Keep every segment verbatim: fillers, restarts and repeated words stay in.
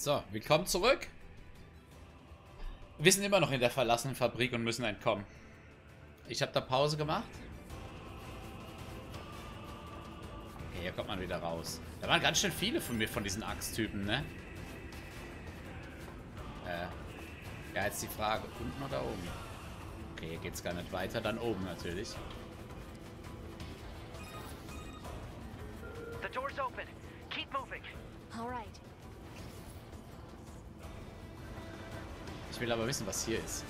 So, willkommen zurück. Wir sind immer noch in der verlassenen Fabrik und müssen entkommen. Ich habe da Pause gemacht. Okay, hier kommt man wieder raus. Da waren ganz schön viele von mir, von diesen Axttypen, ne? Äh, ja, jetzt die Frage, unten oder oben? Okay, hier geht's gar nicht weiter, dann oben natürlich. The door's open. Keep moving. All right. Ich will aber wissen, was hier ist.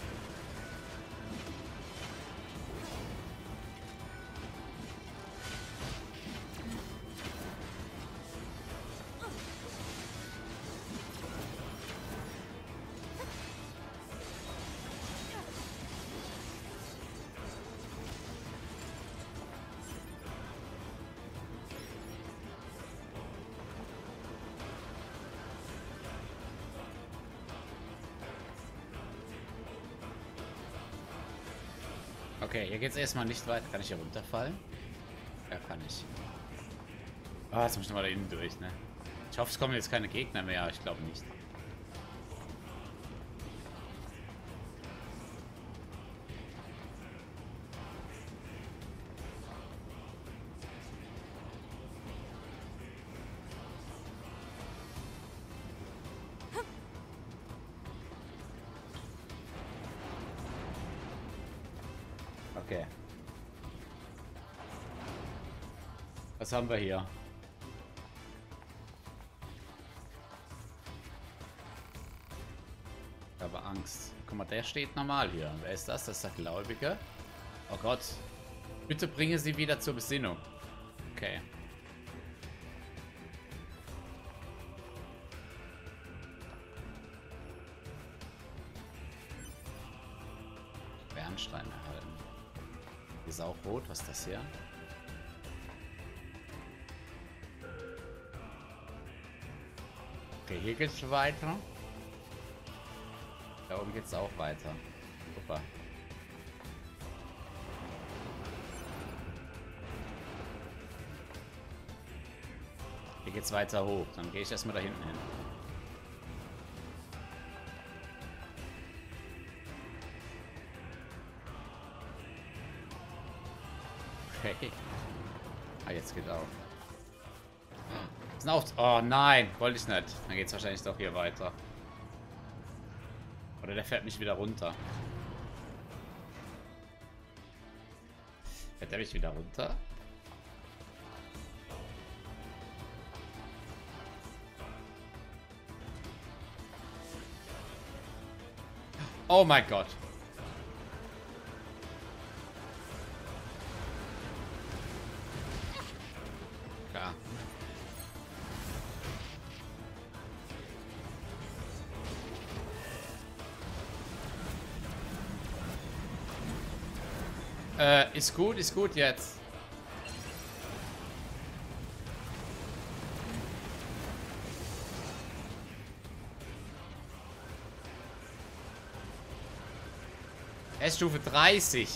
Okay, hier geht's erstmal nicht weiter. Kann ich hier runterfallen? Ja, kann ich. Ah, jetzt muss ich nochmal da innen durch, ne? Ich hoffe, es kommen jetzt keine Gegner mehr, aber ich glaube nicht. Okay. Was haben wir hier? Ich habe Angst. Guck mal, der steht normal hier. Wer ist das? Das ist der Gläubige. Oh Gott. Bitte bringe sie wieder zur Besinnung. Okay. Bernstein erhalten. Hier ist auch rot. Was ist das hier? Okay, hier geht's weiter. Da oben geht's auch weiter. Super. Hier geht's weiter hoch. Dann gehe ich erstmal da hinten hin. Okay. Ah, jetzt geht auch. Sind auch. Oh nein, wollte ich nicht. Dann geht es wahrscheinlich doch hier weiter. Oder der fährt mich wieder runter. Fährt der mich wieder runter? Oh mein Gott. Klar. Äh, ist gut, ist gut jetzt. Er ist Stufe dreißig.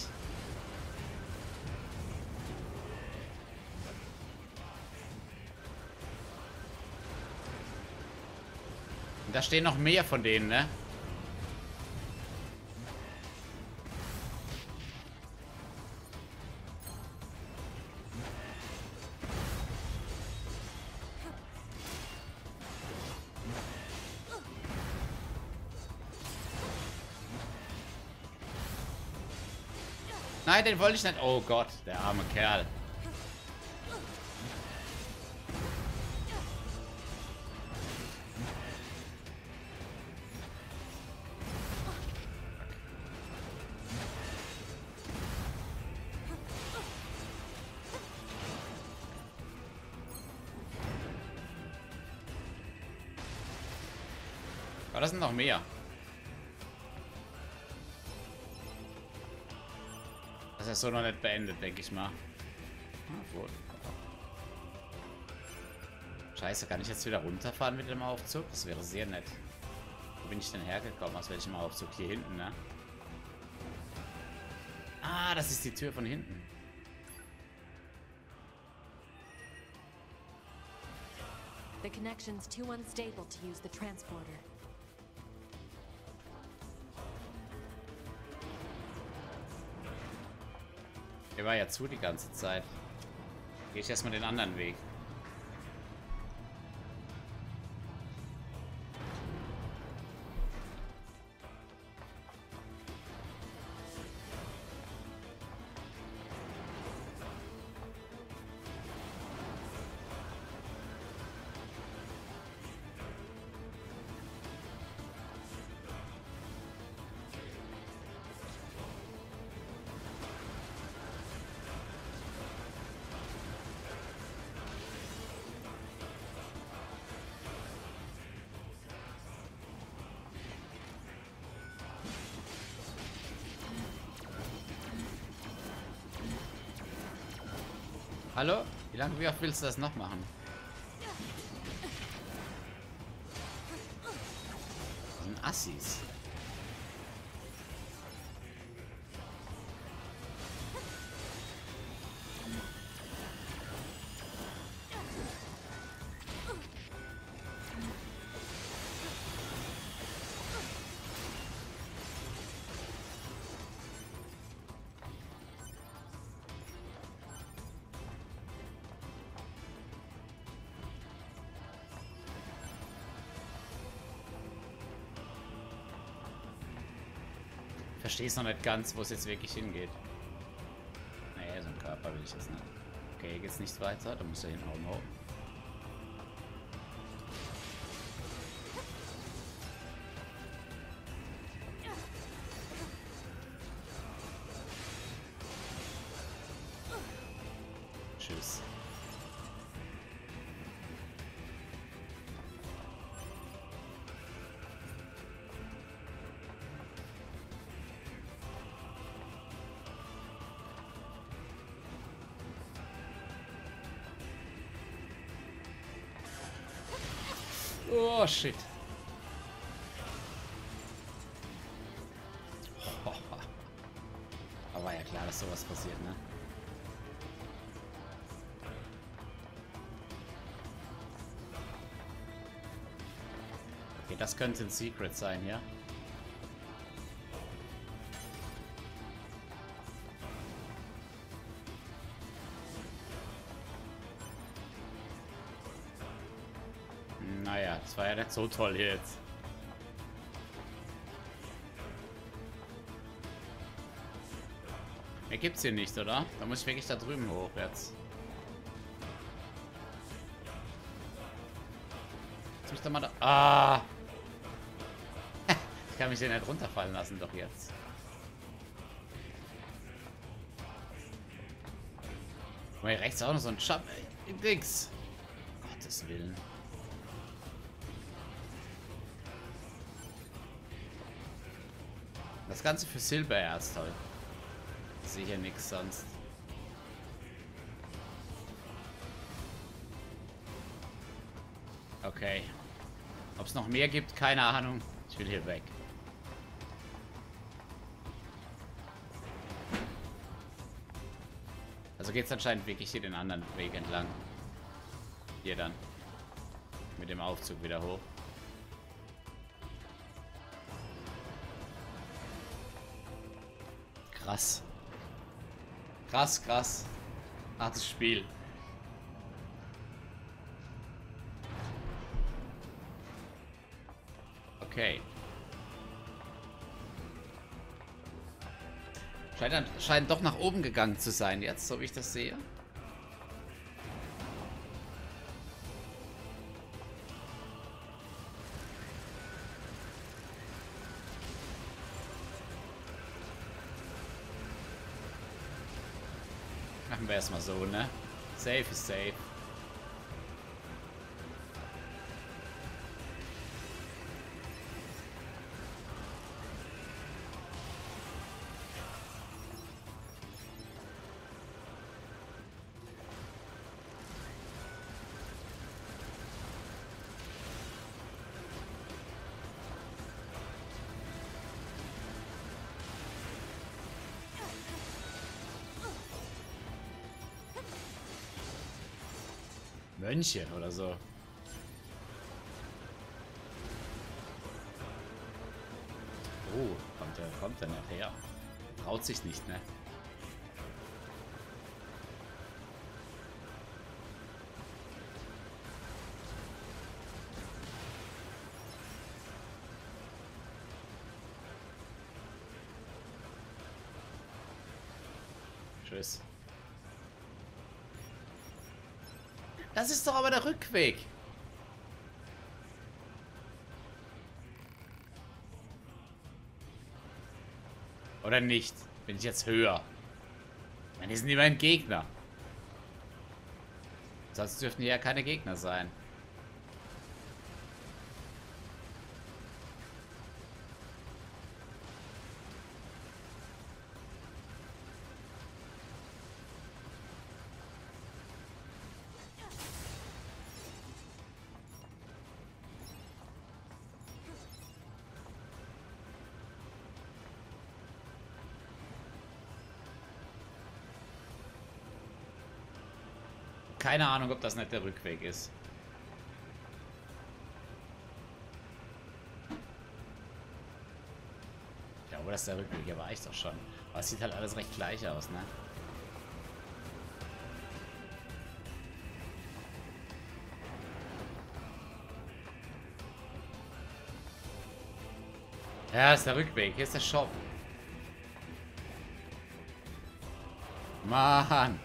Und da stehen noch mehr von denen, ne? Nein, den wollte ich nicht. Oh Gott, der arme Kerl. Aber das sind noch mehr. Das ist so noch nicht beendet, denke ich mal. Ah, wohl. Scheiße, kann ich jetzt wieder runterfahren mit dem Aufzug? Das wäre sehr nett. Wo bin ich denn hergekommen? Aus welchem Aufzug? Hier hinten, ne? Ah, das ist die Tür von hinten. The connection's too unstable to use the transporter. Der war ja zu die ganze Zeit. Gehe ich erstmal den anderen Weg. Hallo? Wie lange, wie oft willst du das noch machen? Das sind Assis. Ich verstehe es noch nicht ganz, wo es jetzt wirklich hingeht. Naja, so ein Körper will ich jetzt nicht. Okay, hier geht's nicht weiter. Da muss er hin. Oh no. Tschüss. Oh, shit. Oh. Aber ja klar, dass sowas passiert, ne? Okay, das könnte ein Secret sein, ja? Naja, das war ja nicht so toll jetzt. Mehr gibt's hier nicht, oder? Da muss ich wirklich da drüben hoch jetzt. Lass mich doch mal da... Ah! Ich kann mich den nicht runterfallen lassen, doch jetzt. Guck mal, hier rechts auch noch so ein Jump. Ey, nix. Gottes Willen. Das Ganze für Silbererz, toll. Ich sehe hier nichts sonst. Okay. Ob es noch mehr gibt, keine Ahnung. Ich will hier weg. Also geht es anscheinend wirklich hier den anderen Weg entlang. Hier dann. Mit dem Aufzug wieder hoch. Krass. Krass, krass. Hartes Spiel. Okay. Scheint, scheint doch nach oben gegangen zu sein jetzt, so wie ich das sehe. Machen wir erstmal so, ne? Safe ist safe. Mönche oder so. Oh, kommt der, kommt der nicht her. Traut sich nicht, ne? Tschüss. Das ist doch aber der Rückweg. Oder nicht? Bin ich jetzt höher? Ich meine, die sind immerhin Gegner. Sonst dürften die ja keine Gegner sein. Keine Ahnung, ob das nicht der Rückweg ist. Ich glaube, das ist der Rückweg. Hier war ich doch schon. Aber es sieht halt alles recht gleich aus, ne? Ja, ist der Rückweg. Hier ist der Shop. Mann.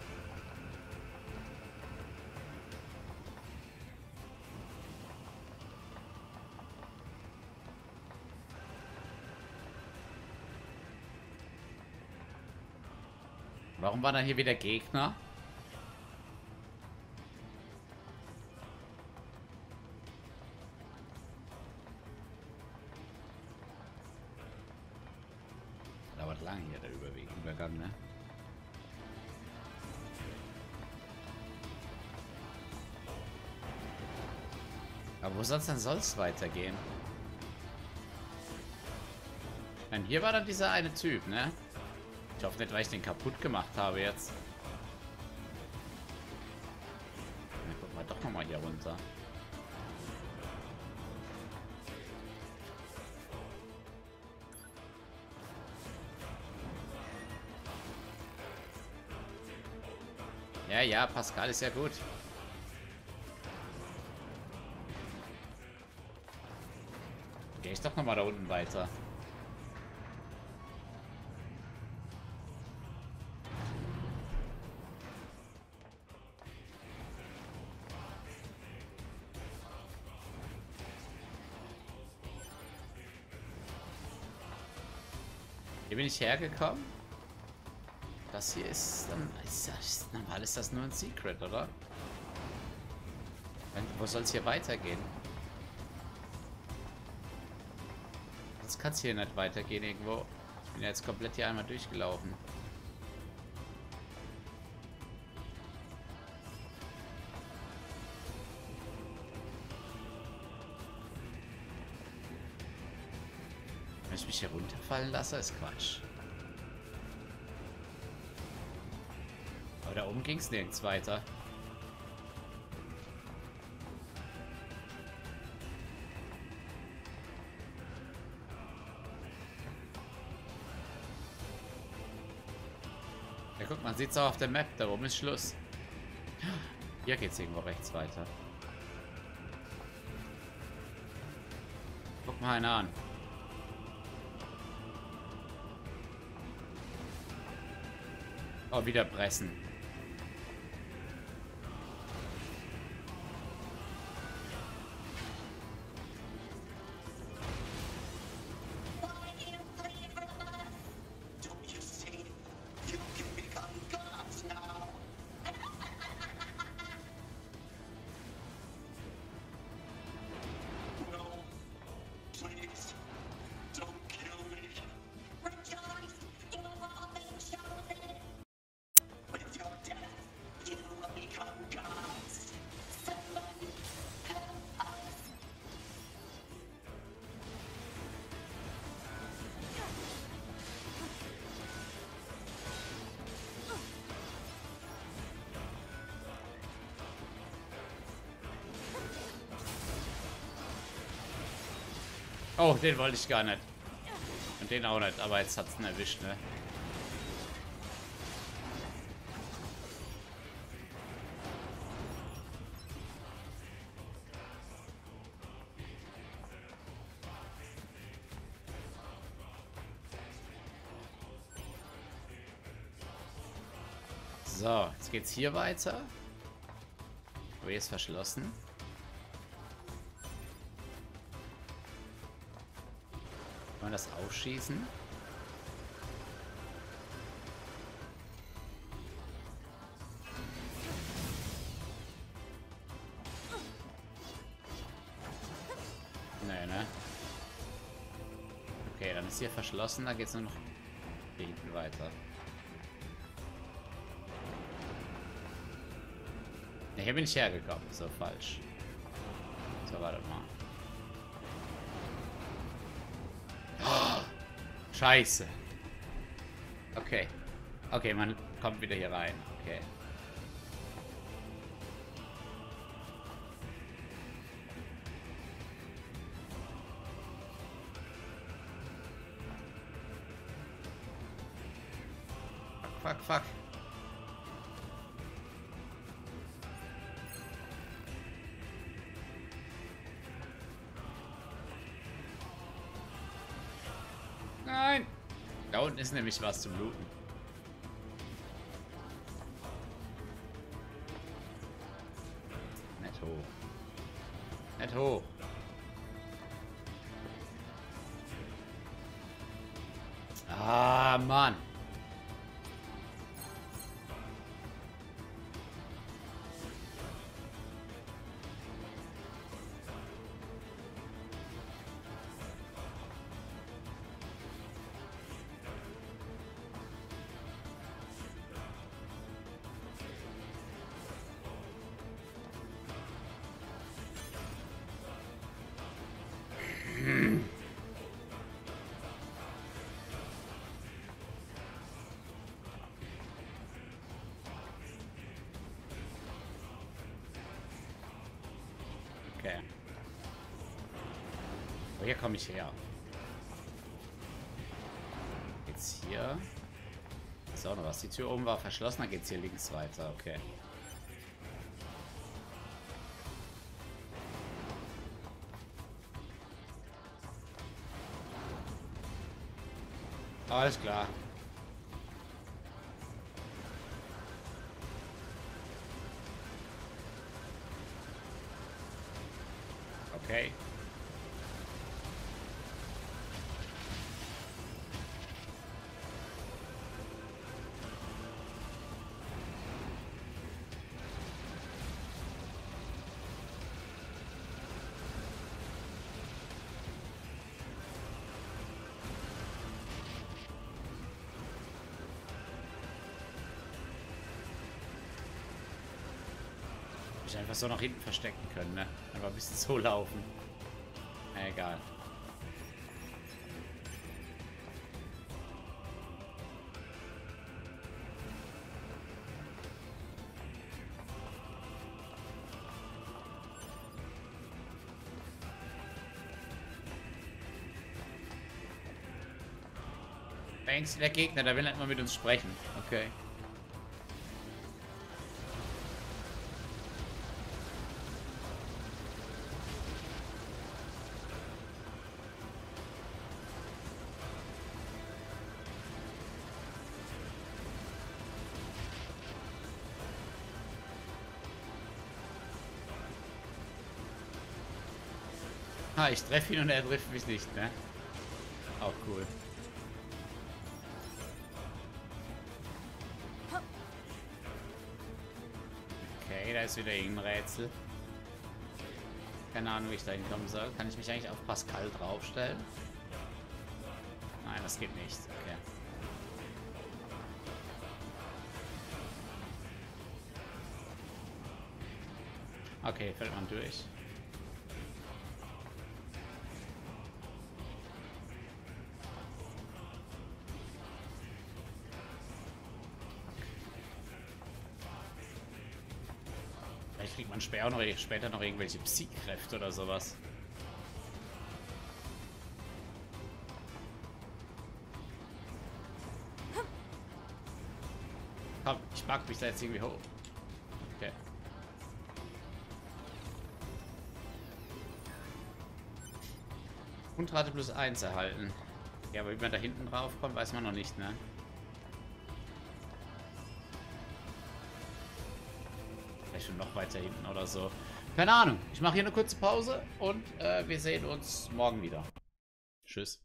Warum war da hier wieder Gegner? Dauert lang hier der Überweg, Übergang, ne? Aber wo sonst denn soll es weitergehen? Ich meine, hier war dann dieser eine Typ, ne? Ich hoffe nicht, weil ich den kaputt gemacht habe jetzt. Dann gucken wir doch nochmal hier runter. Ja, ja, Pascal ist ja gut. Gehe ich doch nochmal da unten weiter. Hier bin ich hergekommen. Das hier ist dann... Ist das, normal ist das nur ein Secret, oder? Wo soll es hier weitergehen? Jetzt kann es hier nicht weitergehen irgendwo. Ich bin ja jetzt komplett hier einmal durchgelaufen. Wenn ich mich hier runterfallen lasse, ist Quatsch. Aber da oben ging es nirgends weiter. Ja, guck, man sieht es auch auf der Map. Da oben ist Schluss. Hier geht es irgendwo rechts weiter. Guck mal einer an. Oh, wieder pressen. Oh, den wollte ich gar nicht. Und den auch nicht, aber jetzt hat's ihn erwischt, ne? So, jetzt geht's hier weiter. Aber hier ist verschlossen. Kann man das aufschießen? Nee, ne? Okay, dann ist hier verschlossen, da geht's nur noch hier hinten weiter. Ne, hier bin ich hergekommen. So falsch. So, warte mal. Oh, Scheiße. Okay. Okay, man kommt wieder hier rein. Okay. Fuck, fuck, fuck. Nein! Da unten ist nämlich was zum Looten. Nicht hoch. Nicht hoch. Ah, Mann. Okay. Oh, hier komme ich her. Jetzt hier. Ist auch noch was. Die Tür oben war verschlossen, dann geht's hier links weiter. Okay. Alles klar. Okay. Ich einfach so nach hinten verstecken können, ne? Einfach ein bisschen so laufen. Egal. Banks, der Gegner, der will nicht mal mit uns sprechen. Okay. Ah, ich treffe ihn und er trifft mich nicht, ne? Auch cool. Okay, da ist wieder irgendein Rätsel. Keine Ahnung, wie ich da hinkommen soll. Kann ich mich eigentlich auf Pascal draufstellen? Nein, das geht nicht. Okay. Okay, fällt man durch. Vielleicht kriegt man später noch, später noch irgendwelche Psy-Kräfte oder sowas. frage mich da jetzt irgendwie hoch. Okay. Grundrate plus eins erhalten. Ja, aber wie man da hinten drauf kommt, weiß man noch nicht, ne? Vielleicht schon noch weiter hinten oder so. Keine Ahnung. Ich mache hier eine kurze Pause und äh, wir sehen uns morgen wieder. Tschüss.